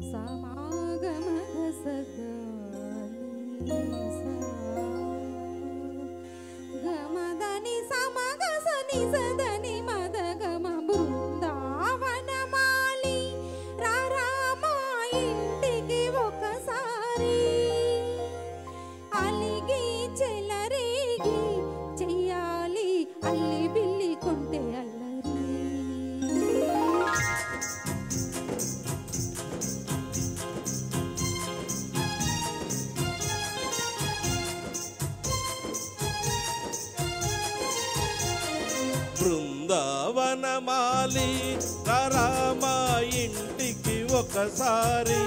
బృందావనమాలి రామా ఇంటికి ఒకసారి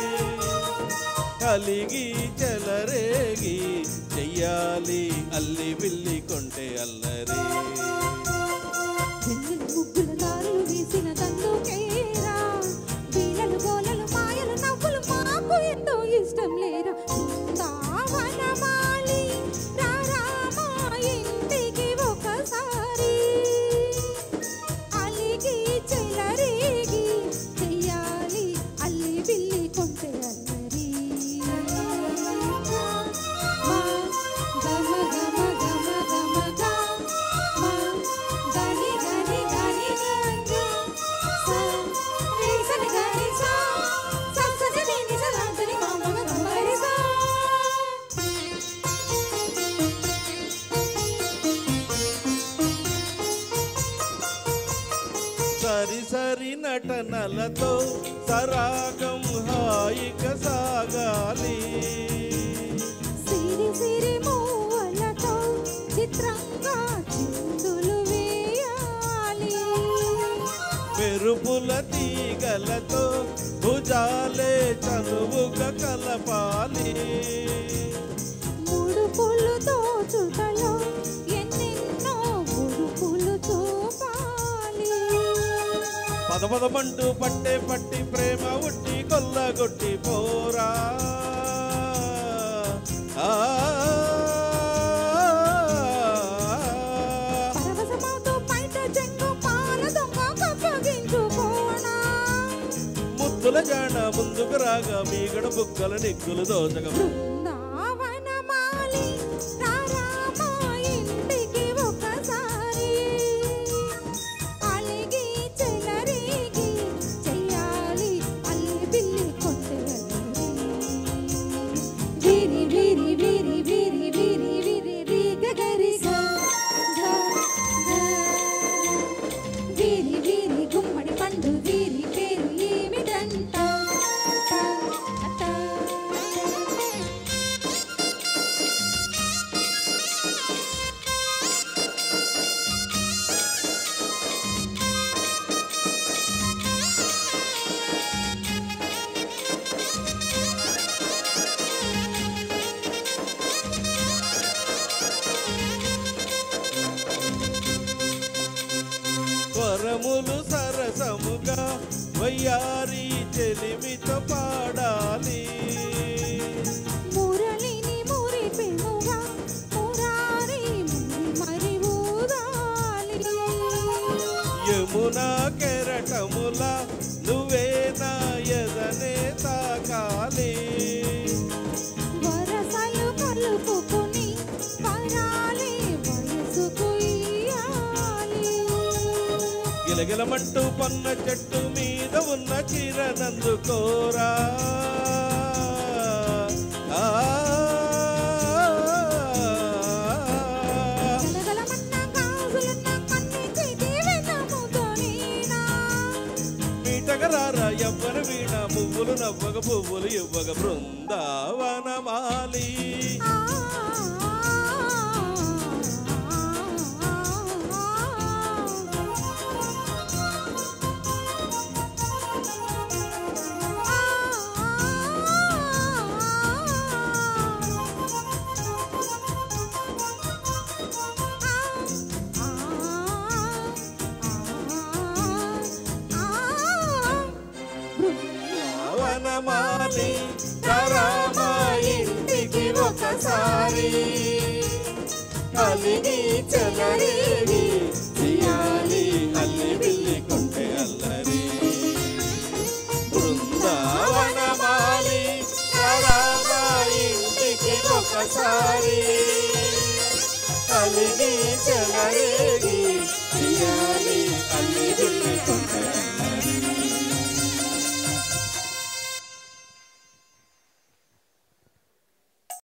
కలిగి చెలరేగి చెయ్యాలి అల్లి బిల్లి కొంటే అల్లరి ముగ్గుల దారులు వేసిన తందుకేరా వీళ్ళలు గోలలు మాయలు నవ్వులు మాకు ఎంతో ఇష్టం లేరా బృందావనమాలి రామా ఇంటికి ఒకసారి అలిగి చెలరేగి చెయ్యాలి అల్లి బిల్లి కొంటే అల్లరి సరి సరి నటనలతో సరాగం హాయిగా సాగాలి సిరి సిరి మూవలతో చిత్రంగా చిందులు వేయాలి మెరుపుల తీగలతో భుజాలే చనువుగా కలపాలి ముడుపులు తోచుటలో ఎన్నెన్నో ముడుపులు చూపాలి పదపదమంటూ పట్టే పట్టి ప్రేమ ఉట్టి కొల్లగొట్టి పోరా పరవశమవుతూ పైట చెంగు పాల దొంగ కప్పగించుకోనా ముద్దుల జాడ ముందుకు రాగా మీగడ బుక్కల నిగ్గులు దోచగా బృందావనమాలి రామా ఇంటికి ఒకసారి అలిగి చెలరేగి చెయ్యాలి అల్లి బిల్లి కొంటే వీరి వీరి వీరి వీరి వీరి వీరి రీ గగరి వీరి వీరి గుమ్మడి పండు వీరి పేరు ఏమిటంట స్వరములు సరసముగా వయ్యారి చెలిమితో పాడాలి మురళిని మురిపెనుగా మురారి మరి ఊదాలి యమునా కెరటముల నువ్వే నా ఎదనే తాకాలి వరసలు కలుపుకుని పరాలి వయసుకు ఇయ్యాలి గిలగిలమంటూ పన్న చెట్టు మీద ఉన్న చీరనందుకోరా గలగలమన్న గాజులున్న కన్ని చేతి వెన్నముతోనేనా మీటగరారా ఎవ్వరు వీణ పువ్వులు నవ్వగ పువ్వులు ఇవ్వగ బృందావనమాలి వనమాలి రామా ఇంటికి ఒకసారి కలిగి చెలరేగి చెయ్యాలి అల్లి బిల్లి కొంటే అల్లరి బృందావన ఒక్కసారి అలిగి చెలరేగి తీయాలి అల్లి బిల్లి